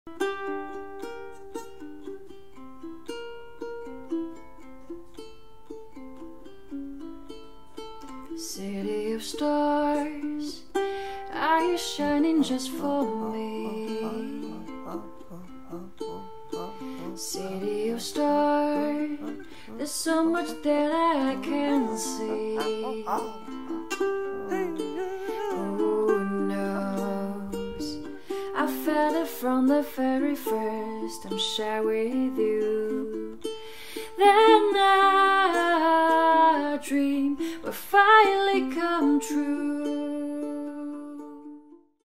City of stars, are you shining just for me? City of stars, there's so much that I can see. Who knows? I felt it from the very first time shared with you. Then a dream will finally come true.